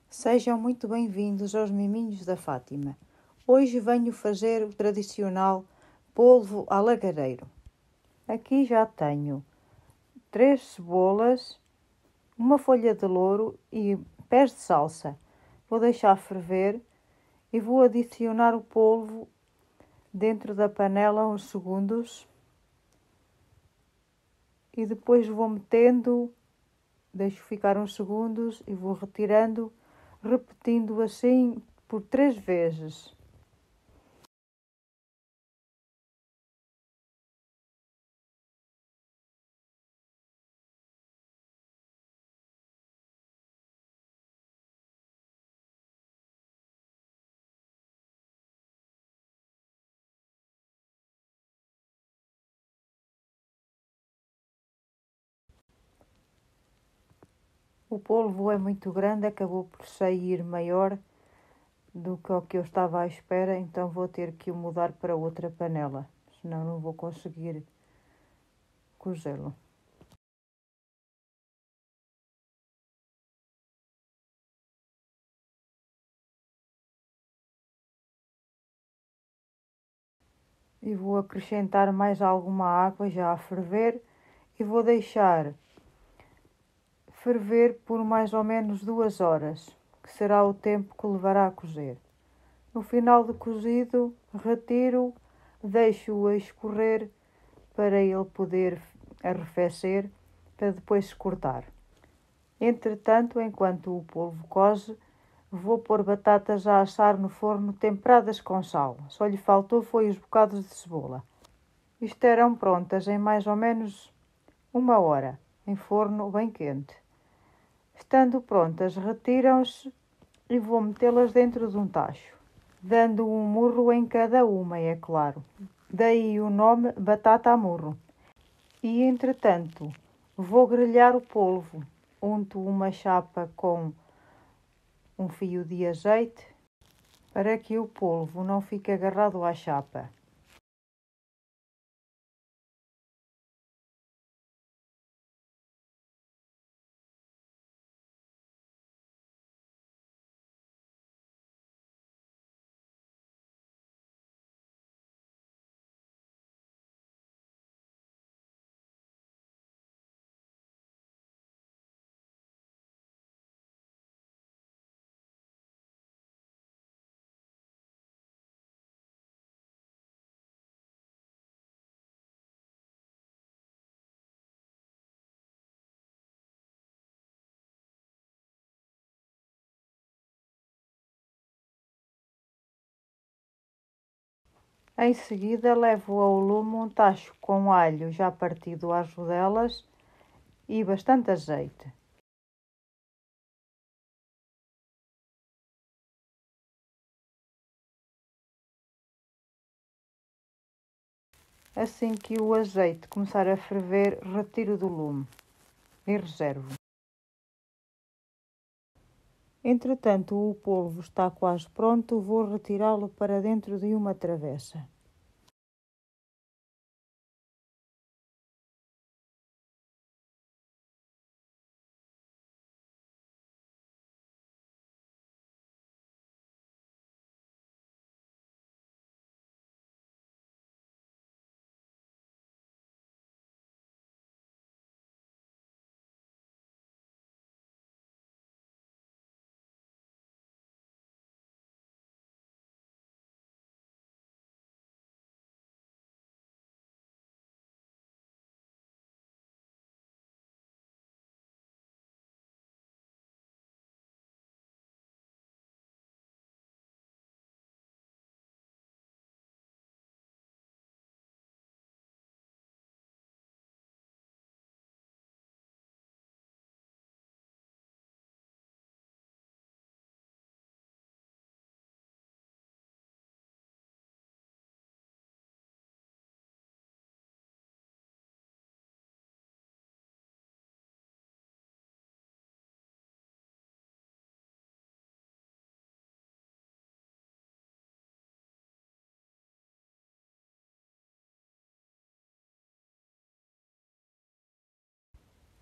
Sejam muito bem-vindos aos Miminhos da Fátima. Hoje venho fazer o tradicional polvo alagareiro. Aqui já tenho 3 cebolas, uma folha de louro e pés de salsa. Vou deixar ferver e vou adicionar o polvo dentro da panela uns segundos e depois vou metendo, deixo ficar uns segundos e vou retirando, repetindo assim por 3 vezes. O polvo é muito grande, acabou por sair maior do que o que eu estava à espera, então vou ter que o mudar para outra panela, senão não vou conseguir cozê-lo. E vou acrescentar mais alguma água já a ferver e vou deixar ferver por mais ou menos 2 horas, que será o tempo que levará a cozer. No final do cozido, retiro, deixo-o a escorrer para ele poder arrefecer, para depois se cortar. Entretanto, enquanto o polvo coze, vou pôr batatas a assar no forno temperadas com sal. Só lhe faltou foi os bocados de cebola. Estarão prontas em mais ou menos 1 hora, em forno bem quente. Estando prontas, retiram-se e vou metê-las dentro de um tacho, dando um murro em cada uma, é claro. Daí o nome batata a murro. E, entretanto, vou grelhar o polvo. Unto uma chapa com um fio de azeite para que o polvo não fique agarrado à chapa. Em seguida, levo ao lume um tacho com alho já partido às rodelas e bastante azeite. Assim que o azeite começar a ferver, retiro do lume e reservo. Entretanto, o polvo está quase pronto, vou retirá-lo para dentro de uma travessa.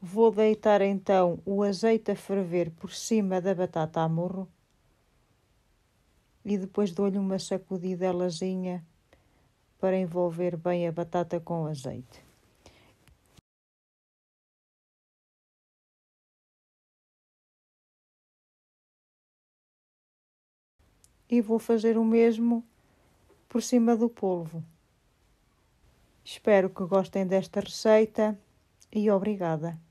Vou deitar então o azeite a ferver por cima da batata a murro e depois dou-lhe uma sacudidelazinha para envolver bem a batata com azeite. E vou fazer o mesmo por cima do polvo. Espero que gostem desta receita e obrigada.